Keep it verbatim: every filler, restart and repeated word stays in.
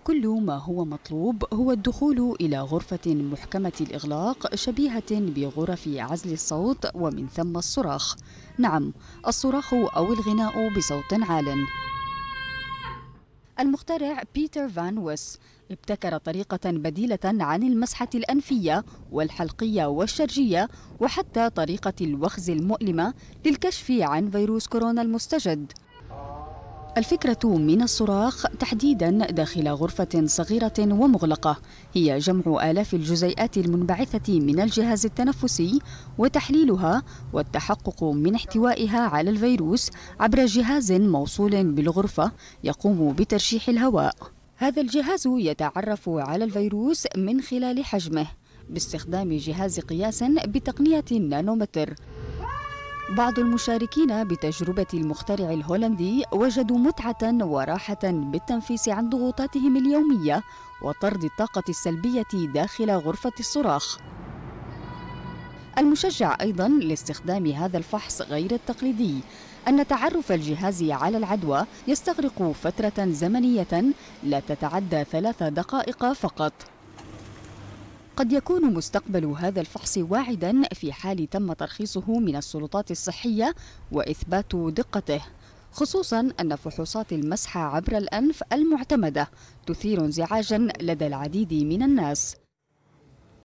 كل ما هو مطلوب هو الدخول إلى غرفة محكمة الإغلاق شبيهة بغرف عزل الصوت ومن ثم الصراخ. نعم، الصراخ أو الغناء بصوت عال. المخترع بيتر فان ويس ابتكر طريقة بديلة عن المسحة الأنفية والحلقية والشرجية وحتى طريقة الوخز المؤلمة للكشف عن فيروس كورونا المستجد. الفكرة من الصراخ تحديداً داخل غرفة صغيرة ومغلقة هي جمع آلاف الجزيئات المنبعثة من الجهاز التنفسي وتحليلها والتحقق من احتوائها على الفيروس عبر جهاز موصول بالغرفة يقوم بترشيح الهواء. هذا الجهاز يتعرف على الفيروس من خلال حجمه باستخدام جهاز قياس بتقنية النانومتر. بعض المشاركين بتجربة المخترع الهولندي وجدوا متعة وراحة بالتنفيس عن ضغوطاتهم اليومية وطرد الطاقة السلبية داخل غرفة الصراخ. المشجع أيضاً لاستخدام هذا الفحص غير التقليدي أن تعرف الجهاز على العدوى يستغرق فترة زمنية لا تتعدى ثلاث دقائق فقط. قد يكون مستقبل هذا الفحص واعداً في حال تم ترخيصه من السلطات الصحية وإثبات دقته، خصوصاً أن فحوصات المسح عبر الأنف المعتمدة تثير انزعاجاً لدى العديد من الناس.